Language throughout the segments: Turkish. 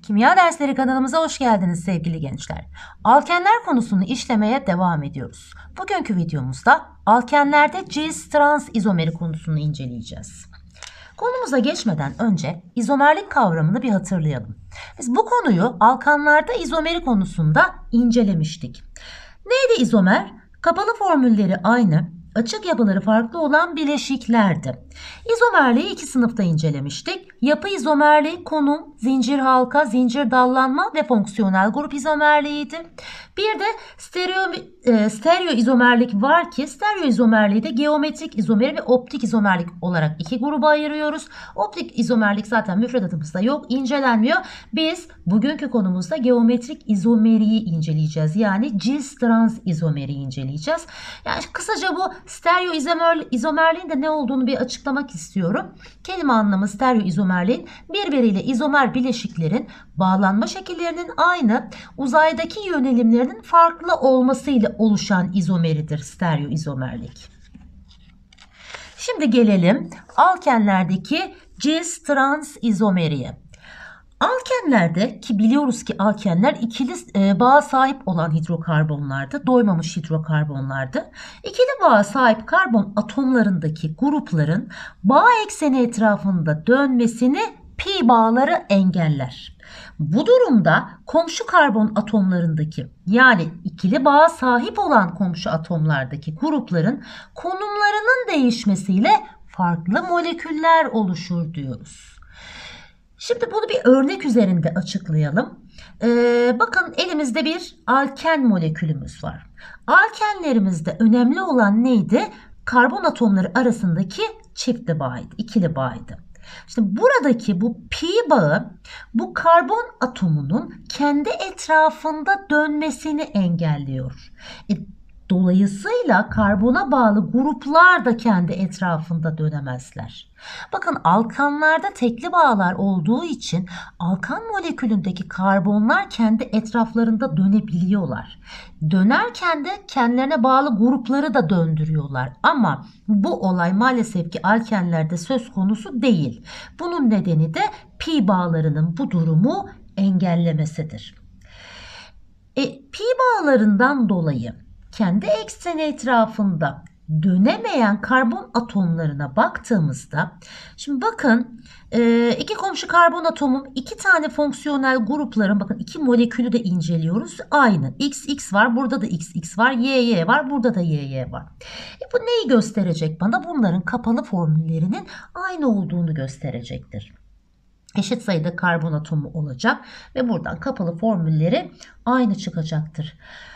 Kimya dersleri kanalımıza hoş geldiniz sevgili gençler. Alkenler konusunu işlemeye devam ediyoruz. Bugünkü videomuzda alkenlerde cis-trans izomeri konusunu inceleyeceğiz. Konumuza geçmeden önce izomerlik kavramını bir hatırlayalım. Biz bu konuyu alkanlarda izomeri konusunda incelemiştik. Neydi izomer? Kapalı formülleri aynı, açık yapıları farklı olan bileşiklerdi. İzomerliği iki sınıfta incelemiştik. Yapı izomerliği, konum, zincir halka, zincir dallanma ve fonksiyonel grup izomerliğiydi. Bir de stereo izomerlik var ki stereo izomerliği de geometrik izomeri ve optik izomerlik olarak iki gruba ayırıyoruz. Optik izomerlik zaten müfredatımızda yok, incelenmiyor. Biz bugünkü konumuzda geometrik izomeriyi inceleyeceğiz. Yani cis-trans izomeriyi inceleyeceğiz. Yani kısaca bu stereo izomerliğin de ne olduğunu bir açıklamak istiyorum. Kelime anlamı stereo izomerliğin birbiriyle izomer bileşiklerin bağlanma şekillerinin aynı, uzaydaki yönelimlerinin farklı olmasıyla oluşan izomeridir stereo izomerlik. Şimdi gelelim alkenlerdeki cis-trans izomeriye. Alkenlerde ki biliyoruz ki alkenler ikili bağa sahip olan hidrokarbonlardı, doymamış hidrokarbonlardı. İkili bağa sahip karbon atomlarındaki grupların bağ ekseni etrafında dönmesini pi bağları engeller. Bu durumda komşu karbon atomlarındaki yani ikili bağa sahip olan komşu atomlardaki grupların konumlarının değişmesiyle farklı moleküller oluşur diyoruz. Şimdi bunu bir örnek üzerinde açıklayalım. Bakın elimizde bir alken molekülümüz var. Alkenlerimizde önemli olan neydi? Karbon atomları arasındaki çiftli bağıydı, ikili bağıydı. Şimdi buradaki bu pi bağı bu karbon atomunun kendi etrafında dönmesini engelliyor. Dolayısıyla karbona bağlı gruplar da kendi etrafında dönemezler. Bakın alkanlarda tekli bağlar olduğu için alkan molekülündeki karbonlar kendi etraflarında dönebiliyorlar. Dönerken de kendilerine bağlı grupları da döndürüyorlar. Ama bu olay maalesef ki alkenlerde söz konusu değil. Bunun nedeni de pi bağlarının bu durumu engellemesidir. Pi bağlarından dolayı kendi ekseni etrafında dönemeyen karbon atomlarına baktığımızda şimdi bakın iki komşu karbon atomum iki tane fonksiyonel grupların bakın iki molekülü de inceliyoruz. Aynı XX var, burada da XX var, YY var, burada da YY var. Bu neyi gösterecek bana? Bunların kapalı formüllerinin aynı olduğunu gösterecektir. Eşit sayıda karbon atomu olacak ve buradan kapalı formülleri aynı çıkacaktır.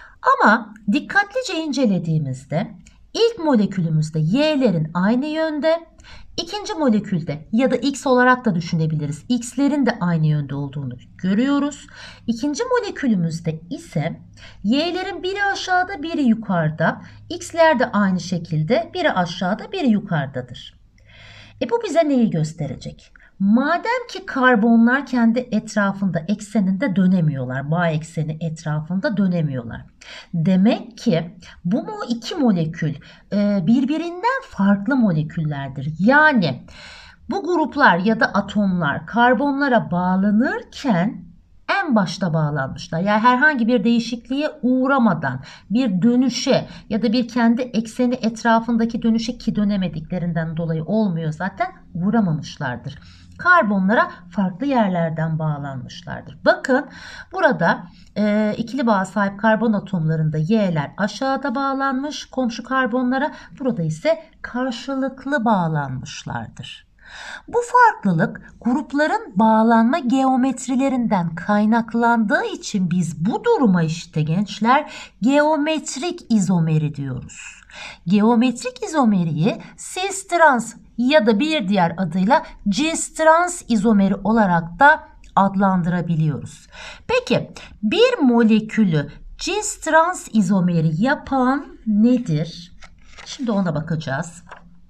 Ama dikkatlice incelediğimizde ilk molekülümüzde Y'lerin aynı yönde, ikinci molekülde ya da X olarak da düşünebiliriz. X'lerin de aynı yönde olduğunu görüyoruz. İkinci molekülümüzde ise Y'lerin biri aşağıda biri yukarıda, X'ler de aynı şekilde biri aşağıda biri yukarıdadır. Bu bize neyi gösterecek? Madem ki karbonlar kendi etrafında ekseninde dönemiyorlar, bağ ekseni etrafında dönemiyorlar. Demek ki bu iki molekül birbirinden farklı moleküllerdir. Yani bu gruplar ya da atomlar karbonlara bağlanırken en başta bağlanmışlar. Yani herhangi bir değişikliğe uğramadan bir dönüşe ya da bir kendi ekseni etrafındaki dönüşe ki dönemediklerinden dolayı olmuyor zaten uğramamışlardır. Karbonlara farklı yerlerden bağlanmışlardır. Bakın burada ikili bağa sahip karbon atomlarında Y'ler aşağıda bağlanmış komşu karbonlara, burada ise karşılıklı bağlanmışlardır. Bu farklılık grupların bağlanma geometrilerinden kaynaklandığı için biz bu duruma işte gençler geometrik izomeri diyoruz. Geometrik izomeriyi cis-trans ya da bir diğer adıyla cis-trans izomeri olarak da adlandırabiliyoruz. Peki bir molekülü cis-trans izomeri yapan nedir? Şimdi ona bakacağız.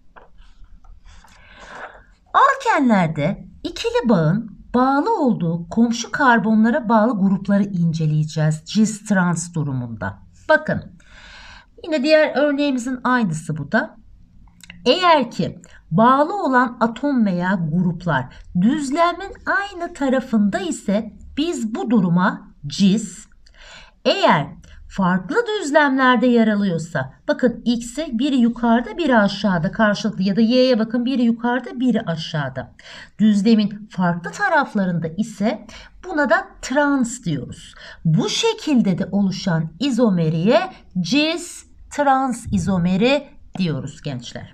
Alkenlerde ikili bağın bağlı olduğu komşu karbonlara bağlı grupları inceleyeceğiz cis-trans durumunda. Bakın yine diğer örneğimizin aynısı bu da. Eğer ki bağlı olan atom veya gruplar düzlemin aynı tarafında ise Biz bu duruma cis, eğer farklı düzlemlerde yer alıyorsa, bakın x'e biri yukarıda biri aşağıda karşılıklı, ya da y'ye bakın biri yukarıda biri aşağıda. Düzlemin farklı taraflarında ise buna da trans diyoruz. Bu şekilde de oluşan izomeriye cis trans izomeri diyoruz gençler.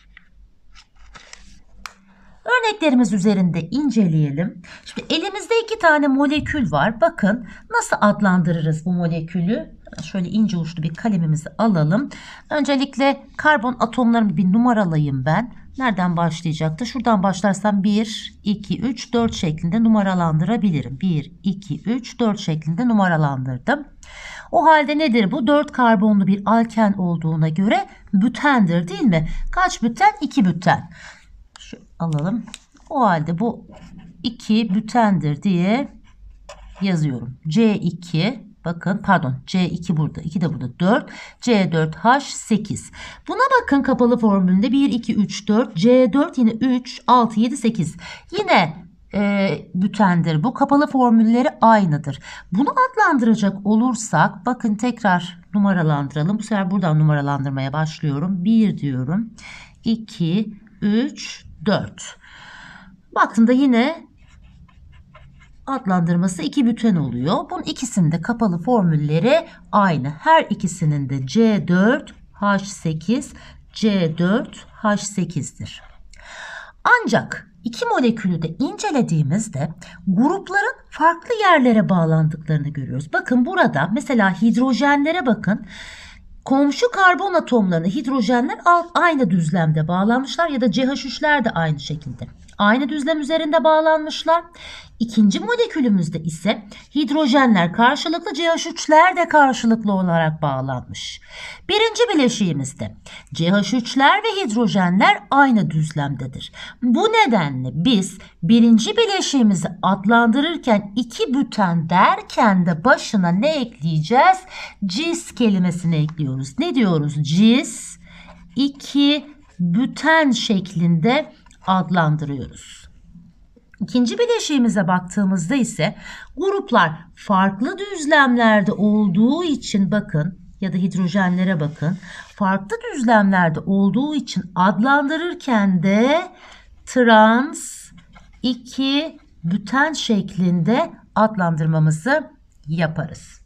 Örneklerimiz üzerinde inceleyelim. Şimdi elimizde 2 tane molekül var. Bakın nasıl adlandırırız bu molekülü? Şöyle ince uçlu bir kalemimizi alalım. Öncelikle karbon atomlarını bir numaralayayım ben. Nereden başlayacaktı? Şuradan başlarsam 1, 2, 3, 4 şeklinde numaralandırabilirim. 1, 2, 3, 4 şeklinde numaralandırdım. O halde nedir bu? 4 karbonlu bir alken olduğuna göre bütendir değil mi? Kaç büten? 2 büten. Şu alalım. O halde bu 2 bütendir diye yazıyorum. C2, bakın pardon, C2 burada, 2 de burada, 4, C4H8. Buna bakın kapalı formülünde 1, 2, 3, 4, C4 yine 3, 6, 7, 8. Yine bütendir. Bu kapalı formülleri aynıdır. Bunu adlandıracak olursak bakın tekrar numaralandıralım. Bu sefer buradan numaralandırmaya başlıyorum. 1 diyorum. 2, 3, 4. Baktığında yine adlandırması 2 büten oluyor. Bunun ikisinin de kapalı formülleri aynı. Her ikisinin de C4H8, C4H8'dir. Ancak iki molekülü de incelediğimizde grupların farklı yerlere bağlandıklarını görüyoruz. Bakın burada mesela hidrojenlere bakın. Komşu karbon atomlarına hidrojenler aynı düzlemde bağlanmışlar ya da CH3'ler de aynı şekilde. Aynı düzlem üzerinde bağlanmışlar. İkinci molekülümüzde ise hidrojenler karşılıklı, CH3'ler de karşılıklı olarak bağlanmış. Birinci bileşiğimizde CH3'ler ve hidrojenler aynı düzlemdedir. Bu nedenle biz birinci bileşiğimizi adlandırırken 2 büten derken de başına ne ekleyeceğiz? Cis kelimesini ekliyoruz. Ne diyoruz? Cis 2 büten şeklinde adlandırıyoruz. İkinci bileşiğimize baktığımızda ise gruplar farklı düzlemlerde olduğu için bakın, ya da hidrojenlere bakın, farklı düzlemlerde olduğu için adlandırırken de trans 2 büten şeklinde adlandırmamızı yaparız.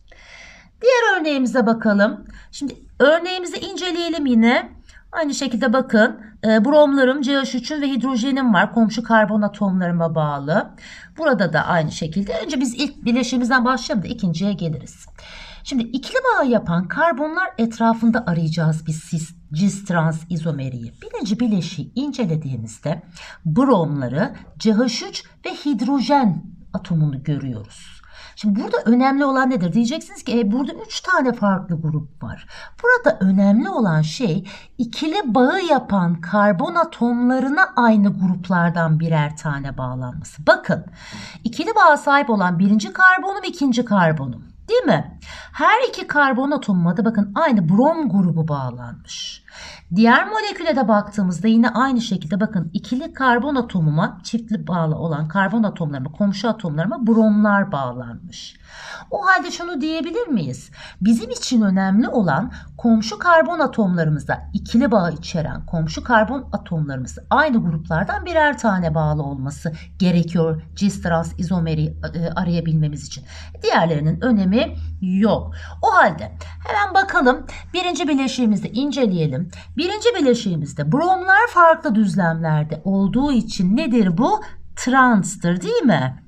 Diğer örneğimize bakalım. Şimdi örneğimizi inceleyelim yine. Aynı şekilde bakın bromlarım, CH3'üm ve hidrojenim var. Komşu karbon atomlarıma bağlı. Burada da aynı şekilde. Önce biz ilk bileşiğimizden başlayalım da ikinciye geliriz. Şimdi ikili bağ yapan karbonlar etrafında arayacağız biz cis trans izomeriyi. Birinci bileşiği incelediğimizde bromları, CH3 ve hidrojen atomunu görüyoruz. Şimdi burada önemli olan nedir? Diyeceksiniz ki burada 3 tane farklı grup var. Burada önemli olan şey ikili bağı yapan karbon atomlarına aynı gruplardan birer tane bağlanması. Bakın ikili bağa sahip olan birinci karbonum, ikinci karbonum. Değil mi? Her iki karbon atomuma da bakın aynı brom grubu bağlanmış. Diğer moleküle de baktığımızda yine aynı şekilde bakın ikili karbon atomuma, çiftli bağlı olan karbon atomlarıma, komşu atomlarıma bromlar bağlanmış. O halde şunu diyebilir miyiz? Bizim için önemli olan komşu karbon atomlarımıza ikili bağ içeren komşu karbon atomlarımızı aynı gruplardan birer tane bağlı olması gerekiyor cis trans izomeri arayabilmemiz için. Diğerlerinin önemi yok. O halde hemen bakalım birinci bileşiğimizi inceleyelim. Birinci bileşiğimizde bromlar farklı düzlemlerde olduğu için nedir bu? Transtır değil mi?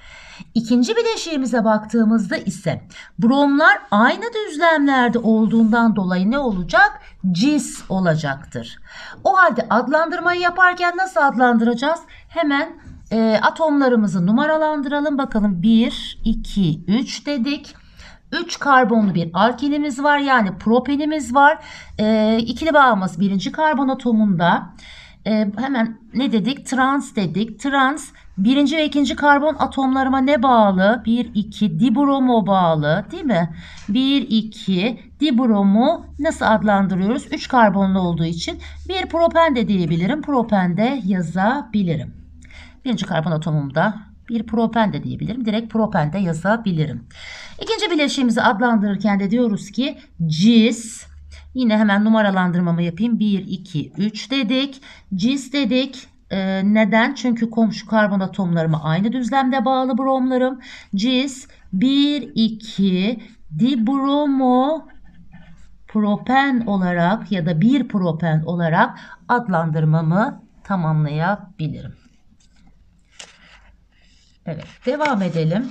İkinci bileşiğimize baktığımızda ise bromlar aynı düzlemlerde olduğundan dolayı ne olacak? Cis olacaktır. O halde adlandırmayı yaparken nasıl adlandıracağız? Hemen atomlarımızı numaralandıralım. Bakalım 1, 2, 3 dedik. 3 karbonlu bir alkenimiz var, yani propenimiz var. İkili bağımız birinci karbon atomunda. Hemen ne dedik? Trans dedik. Trans birinci ve ikinci karbon atomlarıma ne bağlı? 1, 2 dibromo bağlı değil mi? 1, 2 dibromu nasıl adlandırıyoruz? 3 karbonlu olduğu için bir propen de diyebilirim. Propen de yazabilirim. Birinci karbon atomumda Bir propen de diyebilirim. Direkt propen de yazabilirim. İkinci bileşiğimizi adlandırırken de diyoruz ki cis. Yine hemen numaralandırmamı yapayım. 1, 2, 3 dedik. Cis dedik. Neden? Çünkü komşu karbon atomlarıma aynı düzlemde bağlı bromlarım. Cis 1, 2 dibromo propen olarak ya da bir propen olarak adlandırmamı tamamlayabilirim. Evet, devam edelim.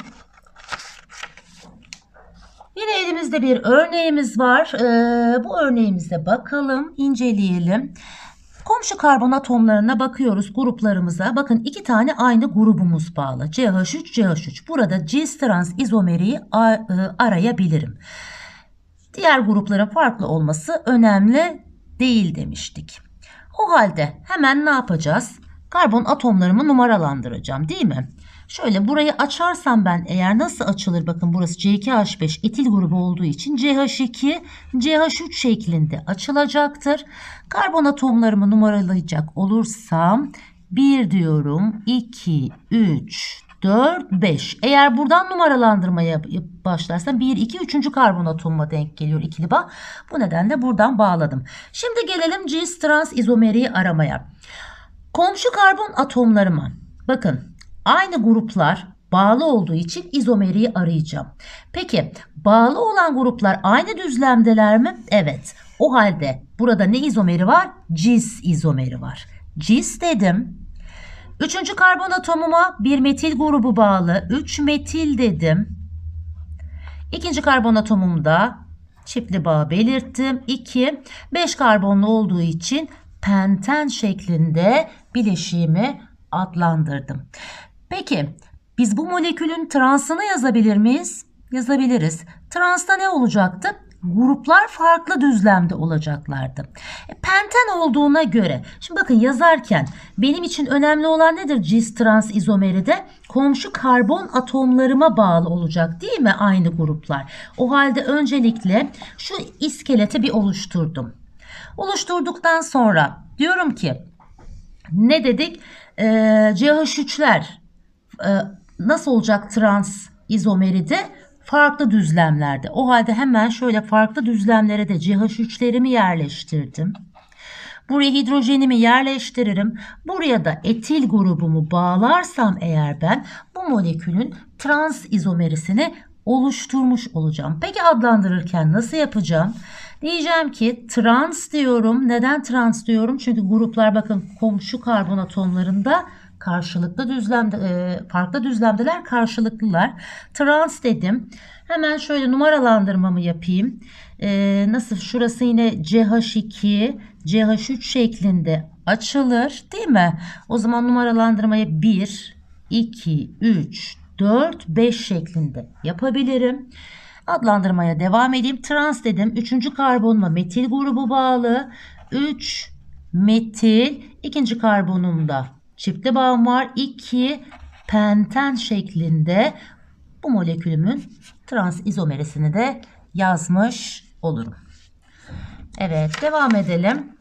Yine elimizde bir örneğimiz var. Bu örneğimize bakalım, inceleyelim. Komşu karbon atomlarına bakıyoruz, gruplarımıza. Bakın 2 tane aynı grubumuz bağlı. CH3, CH3. Burada cis trans izomeriyi arayabilirim. Diğer grupların farklı olması önemli değil demiştik. O halde hemen ne yapacağız? Karbon atomlarımı numaralandıracağım, değil mi? Şöyle burayı açarsam ben eğer nasıl açılır? Bakın burası C2H5 etil grubu olduğu için CH2, CH3 şeklinde açılacaktır. Karbon atomlarımı numaralayacak olursam 1 diyorum, 2, 3, 4, 5. Eğer buradan numaralandırmaya başlarsam 1, 2, 3. karbon atomuma denk geliyor ikili bağ. Bu nedenle buradan bağladım. Şimdi gelelim cis trans izomeriyi aramaya. Komşu karbon atomlarıma bakın aynı gruplar bağlı olduğu için izomeriyi arayacağım. Peki bağlı olan gruplar aynı düzlemdeler mi? Evet. O halde burada ne izomeri var? Cis izomeri var. Cis dedim. Üçüncü karbon atomuma bir metil grubu bağlı. 3 metil dedim. İkinci karbon atomumda çiftli bağ belirttim. 2, 5 karbonlu olduğu için penten şeklinde bileşiğimi adlandırdım. Peki biz bu molekülün transını yazabilir miyiz? Yazabiliriz. Transta ne olacaktı? Gruplar farklı düzlemde olacaklardı. Penten olduğuna göre, şimdi bakın yazarken benim için önemli olan nedir? Cis trans izomeride komşu karbon atomlarıma bağlı olacak değil mi aynı gruplar? O halde öncelikle şu iskeleti bir oluşturdum. Oluşturduktan sonra diyorum ki ne dedik? CH3'ler nasıl olacak trans izomeride? Farklı düzlemlerde. O halde hemen şöyle farklı düzlemlere de CH3'lerimi yerleştirdim. Buraya hidrojenimi yerleştiririm. Buraya da etil grubumu bağlarsam eğer ben bu molekülün trans izomerisini oluşturmuş olacağım. Peki adlandırırken nasıl yapacağım? Diyeceğim ki trans diyorum. Neden trans diyorum? Çünkü gruplar bakın komşu karbon atomlarında karşılıklı düzlemde, farklı düzlemdeler, karşılıklılar. Trans dedim. Hemen şöyle numaralandırmamı yapayım. Nasıl? Şurası yine CH2, CH3 şeklinde açılır, değil mi? O zaman numaralandırmayı 1, 2, 3, 4, 5 şeklinde yapabilirim. Adlandırmaya devam edeyim. Trans dedim. 3. karbonuma metil grubu bağlı. 3 metil. 2. karbonumda çiftli bağım var. 2 penten şeklinde bu molekülümün trans izomerisini de yazmış olurum. Evet, devam edelim.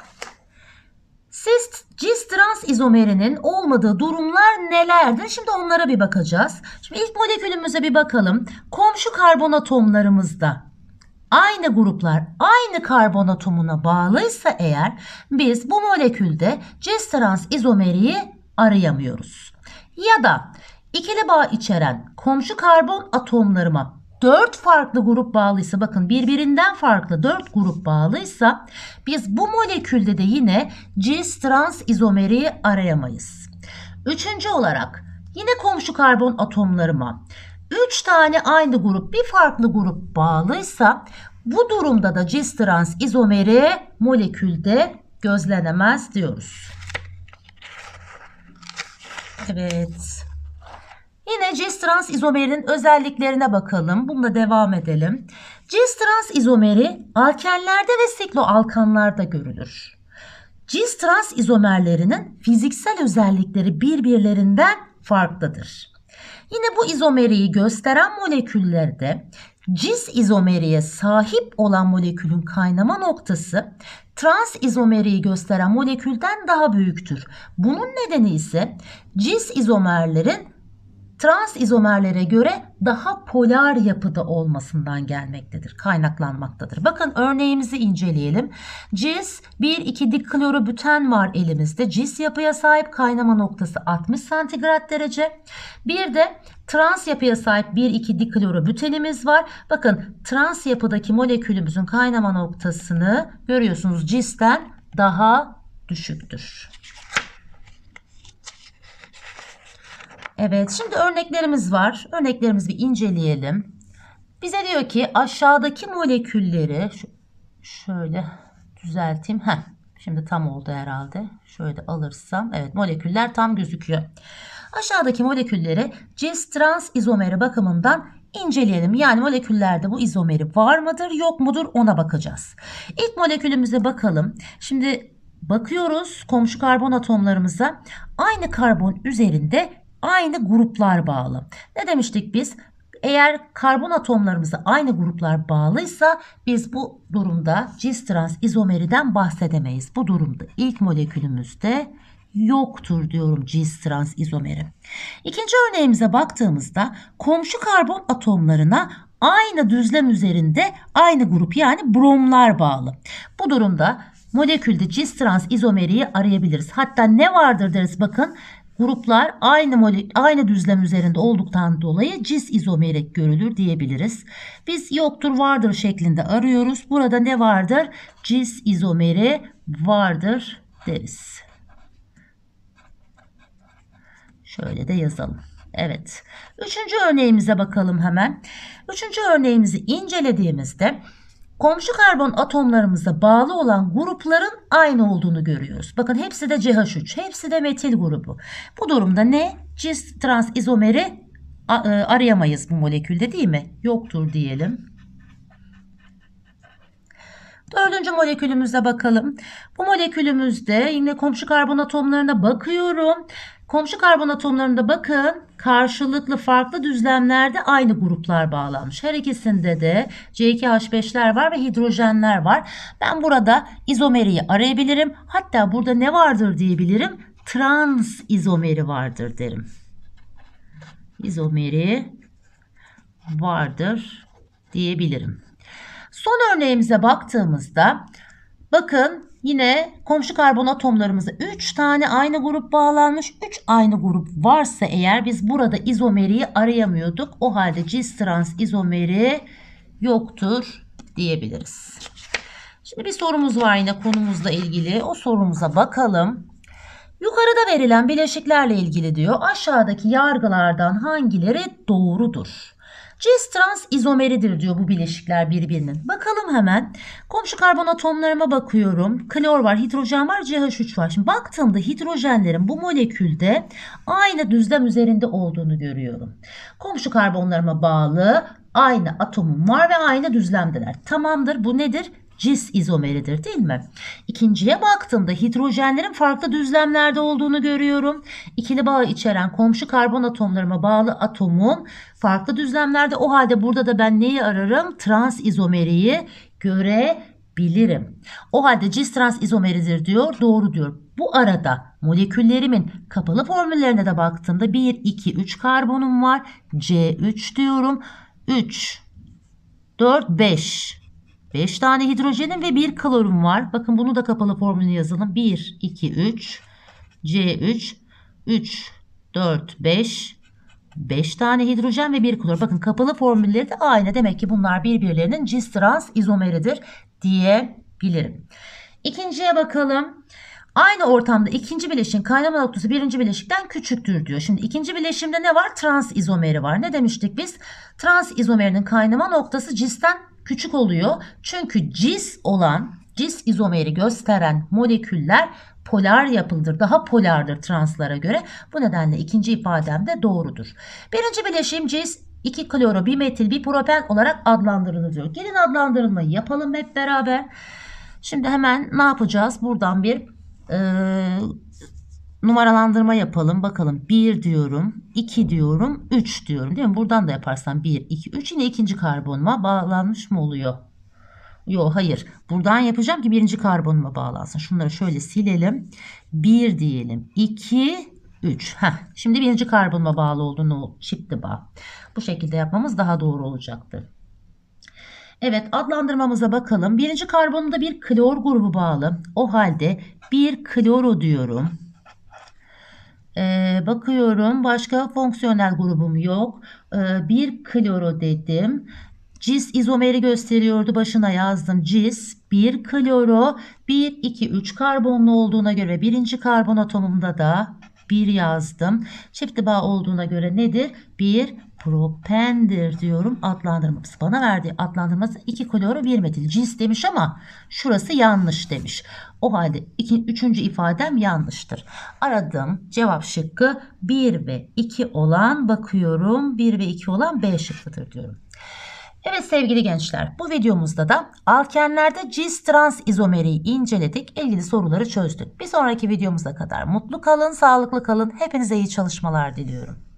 Cis trans izomerinin olmadığı durumlar nelerdir? Şimdi onlara bir bakacağız. Şimdi ilk molekülümüze bir bakalım. Komşu karbon atomlarımızda aynı gruplar aynı karbon atomuna bağlıysa eğer biz bu molekülde cis trans izomeriyi arayamıyoruz. Ya da ikili bağ içeren komşu karbon atomlarıma 4 farklı grup bağlıysa, bakın birbirinden farklı 4 grup bağlıysa biz bu molekülde de yine cis trans izomeriyi arayamayız. Üçüncü olarak yine komşu karbon atomlarıma 3 tane aynı grup bir farklı grup bağlıysa bu durumda da cis trans izomeri molekülde gözlenemez diyoruz. Evet. Yine cis trans izomerinin özelliklerine bakalım. Bununla devam edelim. Cis trans izomeri alkenlerde ve sikloalkanlarda görülür. Cis trans izomerlerinin fiziksel özellikleri birbirlerinden farklıdır. Yine bu izomeriyi gösteren moleküllerde cis izomeriye sahip olan molekülün kaynama noktası trans izomeriyi gösteren molekülden daha büyüktür. Bunun nedeni ise cis izomerlerin trans izomerlere göre daha polar yapıda olmasından gelmektedir, kaynaklanmaktadır. Bakın örneğimizi inceleyelim. Cis 1,2 diklorobüten var elimizde. Cis yapıya sahip, kaynama noktası 60 santigrat derece. Bir de trans yapıya sahip 1,2 diklorobütenimiz var. Bakın trans yapıdaki molekülümüzün kaynama noktasını görüyorsunuz, cisten daha düşüktür. Evet, şimdi örneklerimiz var. Örneklerimizi bir inceleyelim. Bize diyor ki aşağıdaki molekülleri şöyle düzelteyim. Şimdi tam oldu herhalde. Şöyle alırsam, evet, moleküller tam gözüküyor. Aşağıdaki molekülleri cis-trans izomeri bakımından inceleyelim. Yani moleküllerde bu izomeri var mıdır, yok mudur, ona bakacağız. İlk molekülümüze bakalım. Şimdi bakıyoruz komşu karbon atomlarımıza. Aynı karbon üzerinde aynı gruplar bağlı. Ne demiştik biz? Eğer karbon atomlarımıza aynı gruplar bağlıysa biz bu durumda cis-trans izomeriden bahsedemeyiz. Bu durumda ilk molekülümüzde yoktur diyorum cis-trans izomeri. İkinci örneğimize baktığımızda komşu karbon atomlarına aynı düzlem üzerinde aynı grup yani bromlar bağlı. Bu durumda molekülde cis-trans izomeriyi arayabiliriz. Hatta ne vardır deriz, bakın. Gruplar aynı düzlem üzerinde olduktan dolayı cis izomeri görülür diyebiliriz. Biz yoktur vardır şeklinde arıyoruz. Burada ne vardır? Cis izomeri vardır deriz. Şöyle de yazalım. Evet. Üçüncü örneğimize bakalım hemen. Üçüncü örneğimizi incelediğimizde komşu karbon atomlarımıza bağlı olan grupların aynı olduğunu görüyoruz. Bakın hepsi de CH3, hepsi de metil grubu. Bu durumda ne? Cis-trans izomeri arayamayız bu molekülde, değil mi? Yoktur diyelim. Dördüncü molekülümüze bakalım. Bu molekülümüzde yine komşu karbon atomlarına bakıyorum. Komşu karbon atomlarında bakın karşılıklı farklı düzlemlerde aynı gruplar bağlanmış. Her ikisinde de C2H5'ler var ve hidrojenler var. Ben burada izomeriyi arayabilirim. Hatta burada ne vardır diyebilirim? Trans izomeri vardır derim. İzomeri vardır diyebilirim. Son örneğimize baktığımızda bakın yine komşu karbon atomlarımıza 3 tane aynı grup bağlanmış. 3 aynı grup varsa eğer biz burada izomeriyi arayamıyorduk. O halde cis-trans izomeri yoktur diyebiliriz. Şimdi bir sorumuz var yine konumuzla ilgili. O sorumuza bakalım. Yukarıda verilen bileşiklerle ilgili diyor. Aşağıdaki yargılardan hangileri doğrudur? Cis-trans izomeridir diyor bu bileşikler birbirinin. Bakalım hemen. Komşu karbon atomlarıma bakıyorum. Klor var, hidrojen var, CH3 var. Şimdi baktığımda hidrojenlerin bu molekülde aynı düzlem üzerinde olduğunu görüyorum. Komşu karbonlarıma bağlı aynı atomum var ve aynı düzlemdeler. Tamamdır. Bu nedir? Cis izomeridir, değil mi? İkinciye baktığımda hidrojenlerin farklı düzlemlerde olduğunu görüyorum. İkili bağ içeren komşu karbon atomlarıma bağlı atomum farklı düzlemlerde. O halde burada da ben neyi ararım? Trans izomeriyi görebilirim. O halde cis-trans izomeridir diyor. Doğru diyor. Bu arada moleküllerimin kapalı formüllerine de baktığımda 1, 2, 3 karbonum var. C3 diyorum. 3, 4, 5. 5 tane hidrojenim ve 1 klorum var. Bakın bunu da kapalı formülü yazalım. 1, 2, 3, C3, 3, 4, 5. 5 tane hidrojen ve 1 klor. Bakın kapalı formülleri de aynı. Demek ki bunlar birbirlerinin cis-trans izomeridir diyebilirim. İkinciye bakalım. Aynı ortamda ikinci bileşiğin kaynama noktası birinci bileşikten küçüktür diyor. Şimdi ikinci bileşimde ne var? Trans izomeri var. Ne demiştik biz? Trans izomerinin kaynama noktası cisten küçük oluyor. Çünkü cis olan, cis izomeri gösteren moleküller polar yapılıdır. Daha polardır translara göre. Bu nedenle ikinci ifadem de doğrudur. Birinci bileşim cis 2 kloro, 1 metil, 1 propen olarak adlandırılır diyor. Gelin adlandırılmayı yapalım hep beraber. Şimdi hemen ne yapacağız? Buradan bir numaralandırma yapalım. Bakalım 1 diyorum, 2 diyorum, 3 diyorum, değil mi? Buradan da yaparsam 1, 2, 3 yine ikinci karbonuma bağlanmış mı oluyor? Yok, hayır. Buradan yapacağım ki birinci karbonuma bağlansın. Şunları şöyle silelim. 1 diyelim, 2, 3. Şimdi birinci karbonuma bağlı olduğunu çiftli bağ. Bu şekilde yapmamız daha doğru olacaktır. Evet, adlandırmamıza bakalım. Birinci karbonumda bir klor grubu bağlı. O halde bir kloro diyorum. Bakıyorum, başka fonksiyonel grubum yok. Bir kloro dedim. Cis izomeri gösteriyordu. Başına yazdım. Cis, bir kloro, 1, 2, 3 karbonlu olduğuna göre birinci karbon atomumda da 1 yazdım. Çiftli bağ olduğuna göre nedir? Bir propendir diyorum. Adlandırması bana verdiği adlandırması 2 kloro 1 metil. Cis demiş ama şurası yanlış demiş. O halde üçüncü ifadem yanlıştır. Aradığım cevap şıkkı 1 ve 2 olan, bakıyorum 1 ve 2 olan B şıkkıdır diyorum. Evet sevgili gençler, bu videomuzda da alkenlerde cis-trans izomeriyi inceledik. İlgili soruları çözdük. Bir sonraki videomuza kadar mutlu kalın, sağlıklı kalın. Hepinize iyi çalışmalar diliyorum.